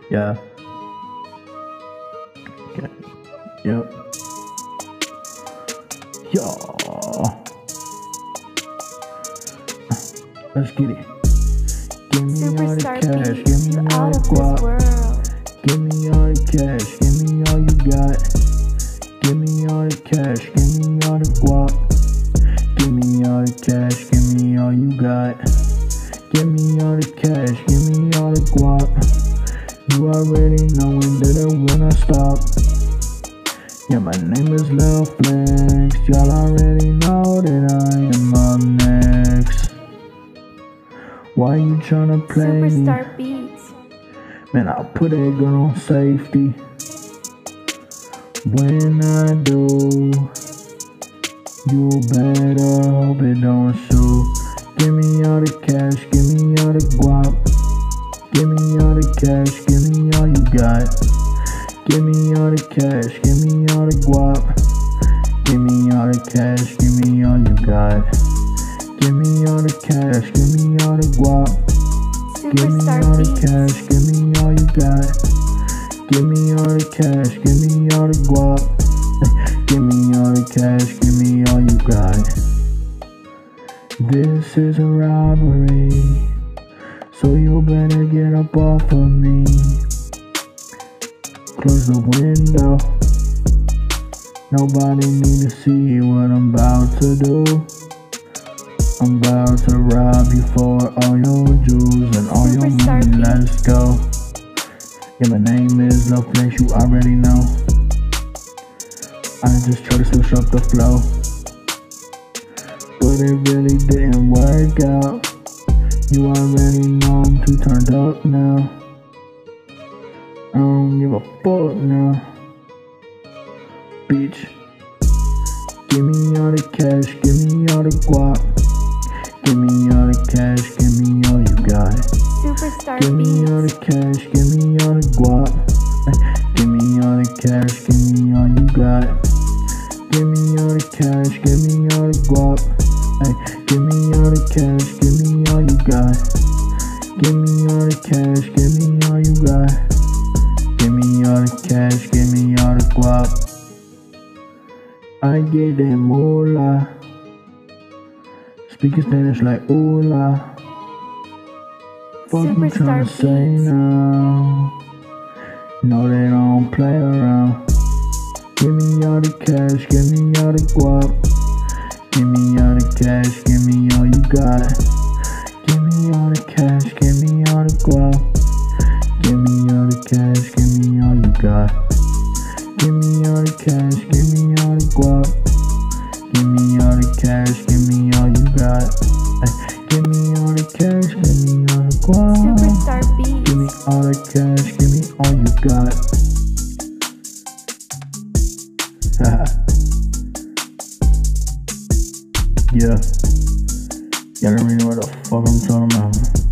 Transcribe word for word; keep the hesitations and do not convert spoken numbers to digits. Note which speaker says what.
Speaker 1: Yeah. Okay. Yep. Yo. Let's get it. Give me all the
Speaker 2: Superstar
Speaker 1: cash.
Speaker 2: beats,
Speaker 1: Give
Speaker 2: you
Speaker 1: me all
Speaker 2: out
Speaker 1: the
Speaker 2: of this
Speaker 1: guap.
Speaker 2: world.
Speaker 1: Give me all the cash. Give me all you got. Give me all the cash. Give me all the guap. Give me all the cash. Give me all you got. Give me all the cash. Give me all the guap. You already know when did it when I stop. Yeah, my name is Lil Flex. Y'all already know that I am up next. Why you tryna play
Speaker 2: Superstar
Speaker 1: me?
Speaker 2: beats.
Speaker 1: Man, I'll put that gun on safety. When I do, you better hope it don't shoot. Give me all the cash, give me all the guap. Give me all the cash, give me all you got. Give me all the cash, give me all the guap. Give me all the cash, give me all you got. Give me all the cash, give me all the guap. Give me
Speaker 2: Superstar
Speaker 1: all the
Speaker 2: beats.
Speaker 1: cash, give me all you got. Give me all the cash, give me all the guap. Give me all the cash, give me all you got. This is a robbery, so you better get up off of me. Close the window. Nobody need to see what I'm about to do. I'm about to rob you for all your jewels and all your
Speaker 2: Superstar
Speaker 1: money.
Speaker 2: beats.
Speaker 1: Let's go. Yeah, my name is Lil Flex, you already know. I just try to switch up the flow, but it really didn't work out. You already know I'm too turned up now. I don't give a fuck now. Bitch, give me all the cash, give me all the guap. Give me all the cash, give me all you got.
Speaker 2: Superstar
Speaker 1: Give me all the
Speaker 2: beats.
Speaker 1: cash, give me all the guap. Give me all the cash, give me all you got. Give me all the cash, give me all the guap. Give me all the cash, give me all you got. Give me all the cash, give me all you got. Give me all the cash, give me all the guap. I get that moolah. Speaking Spanish like oola. Fuck you
Speaker 2: Superstar
Speaker 1: tryna say
Speaker 2: beats.
Speaker 1: now? No, they don't play around. Give me all the cash, give me all the guap. Give me all the cash, give me all you got. Give me all the cash, give me all the guap. Give me all the cash, give me all you got. Give me all the cash, give me all the guap. Give me all the cash, give me all you got. Give me all the cash, give me all the guap.
Speaker 2: Superstar beats.
Speaker 1: Give me all the cash, give me all you got. Yeah. Y'all already know what the fuck I'm talking about.